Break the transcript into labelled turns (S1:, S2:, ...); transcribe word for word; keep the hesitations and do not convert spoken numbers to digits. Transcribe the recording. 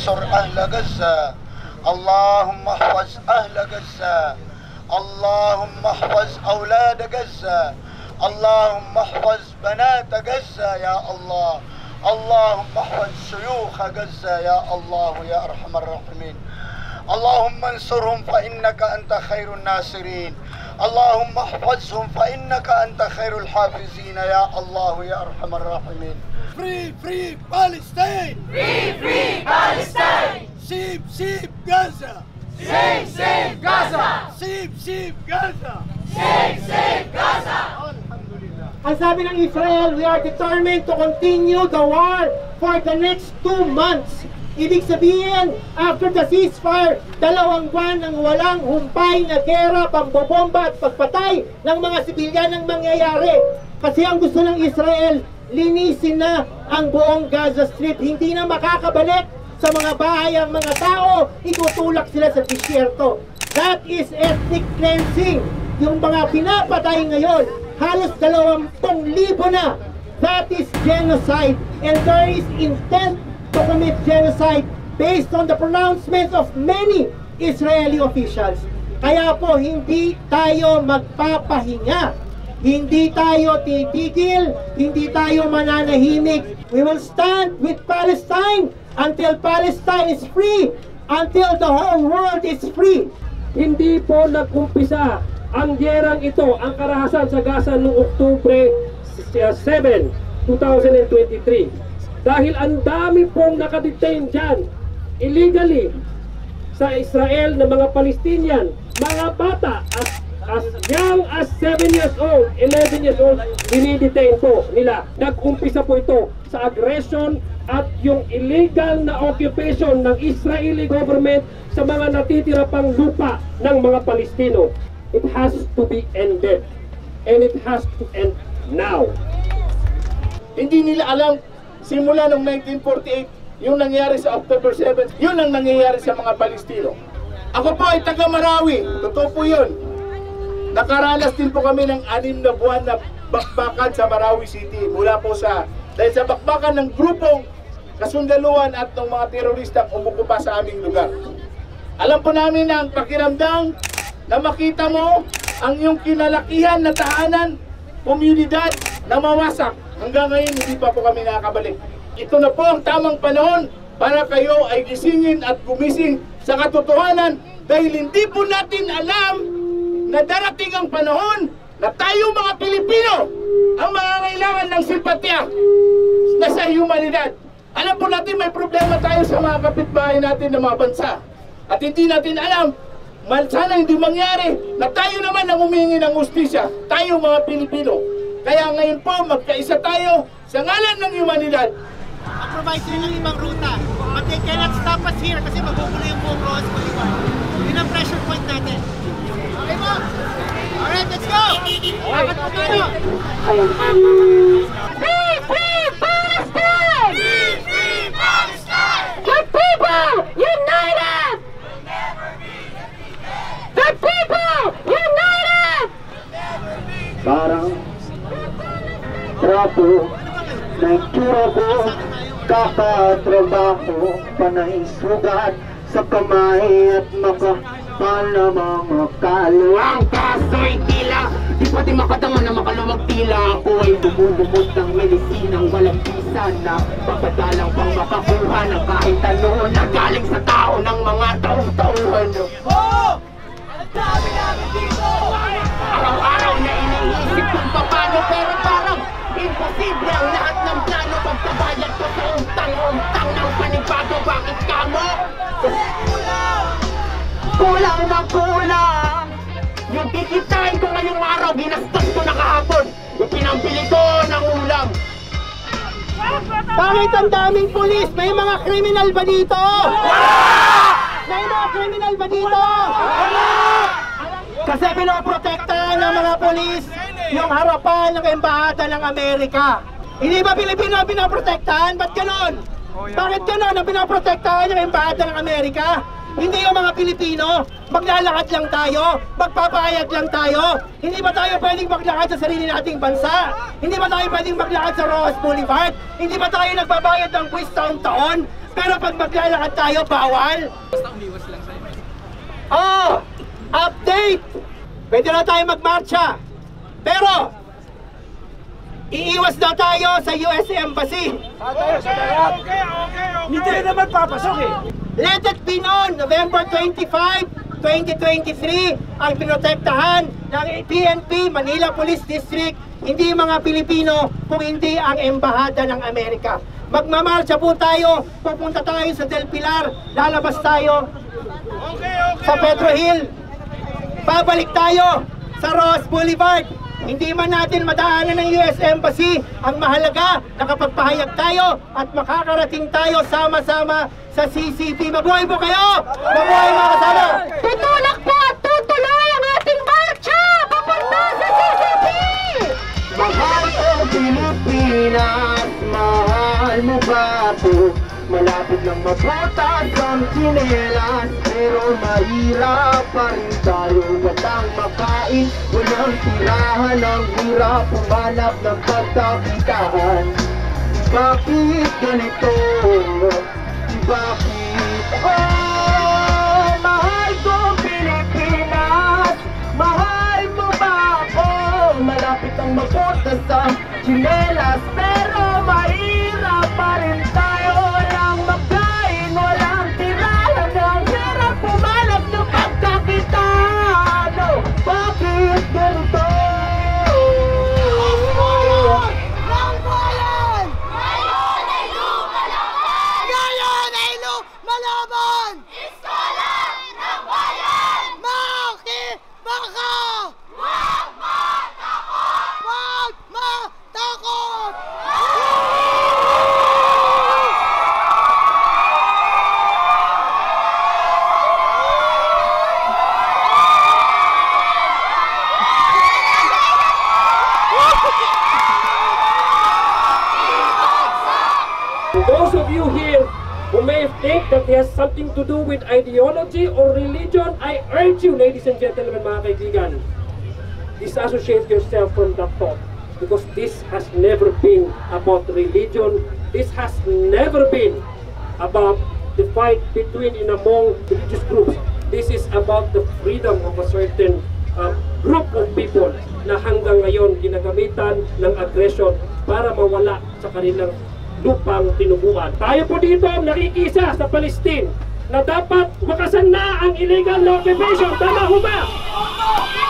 S1: انصر أهل غزة اللهم احفظ أهل غزة اللهم احفظ أولاد غزة اللهم احفظ بنات غزة يا الله اللهم احفظ شيوخ غزة يا الله يا أرحم الراحمين اللهم انصرهم فإنك أنت خير الناصرين اللهم احفظهم فإنك أنت خير الحافظين يا الله يا أرحم الراحمين. Free, free Palestine!
S2: Free, free Palestine!
S1: Save, save Gaza!
S2: Save, save Gaza!
S1: Save, save Gaza!
S2: Save, save Gaza!
S1: Alhamdulillah.
S3: Ang sabi ng Israel, we are determined to continue the war for the next two months. Ibig sabihin, after the ceasefire, dalawang buwan ang walang humpay na gera, pambobomba at pagpatay ng mga sibilyan ang mangyayari. Kasi ang gusto ng Israel, linisin na ang buong Gaza Strip. Hindi na makakabalik sa mga bahay ang mga tao, itutulak sila sa disyerto. That is ethnic cleansing. Yung mga pinapatay ngayon, halos dalawampung libo na. That is genocide. And there is intent to commit genocide based on the pronouncements of many Israeli officials. Kaya po, hindi tayo magpapahinga. Hindi tayo titigil, hindi tayo mananahimik. We will stand with Palestine until Palestine is free, until the whole world is free.
S4: Hindi po nag-umpisa ang gerang ito, ang karahasan sa Gaza noong Oktubre seven, two thousand twenty-three. Dahil ang dami pong nakadetain dyan, illegally, sa Israel na mga Palestinian, mga bata, as, as young as seven years old, eleven years old, dinidetain po nila. Nag-umpisa po ito sa aggression at yung illegal na occupation ng Israeli government sa mga natitira pang lupa ng mga Palestino. It has to be ended. And it has to end now.
S5: Hindi nila alam simula noong nineteen forty-eight, yung nangyari sa October seventh, yun ang nangyayari sa mga Palestino. Ako po ay taga Marawi, totoo po yun. Nakaranas din po kami ng anim na buwan na bakbakan sa Marawi City. Mula po sa, dahil sa bakbakan ng grupong kasundaluhan at ng mga teroristang umukupa sa aming lugar. Alam po namin ang pakiramdam na makita mo ang iyong kinalakihan na tahanan, komunidad na mawasak. Hanggang ngayon, hindi pa po kami nakakabalik. Ito na po ang tamang panahon para kayo ay gisingin at gumising sa katotohanan dahil hindi po natin alam na darating ang panahon na tayo mga Pilipino ang mangangailangan ng simpatya na sa humanidad. Alam po natin may problema tayo sa mga kapitbahay natin ng mga bansa at hindi natin alam, sana hindi mangyari na tayo naman ang humingi ng hustisya, tayo mga Pilipino. Kaya ngayon po, magkaisa tayo sa ngalan ng humanidad.
S3: Mag-provide sila ng ibang ruta. But they cannot stop us here kasi magugulo yung buong Rojas Boulevard. Yun ang pressure point natin. Okay mo? Alright, let's go! Bakit mo tayo?
S2: Free, free Palestine! Free, free Palestine! The people united! Will never be defeated! The people united! Will never be defeated!
S6: Parang trapo na itsura ko, kakatrabaho, panay sugat sa kamay at makapal na mga kaluwang. Kaso'y tila, di pati makatama na makalumag tila. Ako ay lumulumot ng medisinang walang pisa na papadalang pang makakuha ng kahit ano na galing sa tao ng mga taong-tauhan.
S2: Oh! Ang dami namin dito!
S6: Araw-araw na iniisip kung paano, pero parang imposible ang lahat ng plano. Pagkabayad ko sa untang-untang ng panibago, bakit ka mo? Kulang na kulang. Yung kikitain ko ngayong araw, ginastos ko na kahapon. Yung pinambili ko ng ulam.
S3: Bakit ang daming pulis? May mga kriminal ba dito? May mga kriminal ba dito? Kasi pinoprotektahan ng mga pulis yung harapan ng embahada ng Amerika. Hindi ba Pilipino ang pinoprotektahan? Ba't ganon? Bakit ganon ang pinoprotektahan ng embahada ng Amerika? Hindi yung mga Pilipino, maglalakad lang tayo, magpapayag lang tayo. Hindi ba tayo pwedeng maglakad sa sarili nating bansa? Hindi ba tayo pwedeng maglakad sa Rojas Boulevard? Hindi ba tayo nagbabayad ng buwis taon-taon? Pero pag maglalakad tayo, bawal. Basta umiwas lang sa'yo. Oh, update! Pwede na tayo magmarcha. Pero, iiwas daw tayo sa U S Embassy.
S5: Okay, okay, okay. Hindi tayo naman papasok eh.
S3: Let it be known, November twenty-fifth, twenty twenty-three, ang pinotektahan ng P N P, Manila Police District, hindi mga Pilipino, kung hindi ang Embahada ng Amerika. Magmamarcha po tayo, pupunta tayo sa Del Pilar, lalabas tayo sa Petro Hill, babalik tayo sa Ross Boulevard. Hindi man natin madaanan ng U S Embassy, ang mahalaga, nakapagpahayag tayo at makakarating tayo sama-sama sa C C P. Mabuhay po kayo! Mabuhay mga kasama!
S2: Tutulak po at tutuloy ang ating marcha papunta sa C C P!
S6: Mahal ko Pilipinas, mahal mo ba ako? Malapit lang mabutas ang tsinelas, pero mahirap pa rin tayo. Walang makain, walang tirahan, ang hirap pumanap ng pagkakitaan. Bakit ganito? Bakit? Oh, mahal ko Pilipinas, mahal mo ba ako? Malapit ang mabutas ang tsinelas, pero mahirap pa rin tayo. Walang makain, walang tirahan, ang hirap pumanap ng pagkakitaan. Oh, bakit ganito?
S4: Those of you here who may think that it has something to do with ideology or religion, I urge you, ladies and gentlemen, mga kaibigan, disassociate yourself from that thought, because this has never been about religion. This has never been about the fight between and among religious groups. This is about the freedom of a certain uh, group of people na hanggang ngayon ginagamitan ng aggression para mawala sa kanilang lupang tinubuan. Tayo po dito nakikisa sa Palestine na dapat wakasan na ang illegal occupation. Tama ho ba?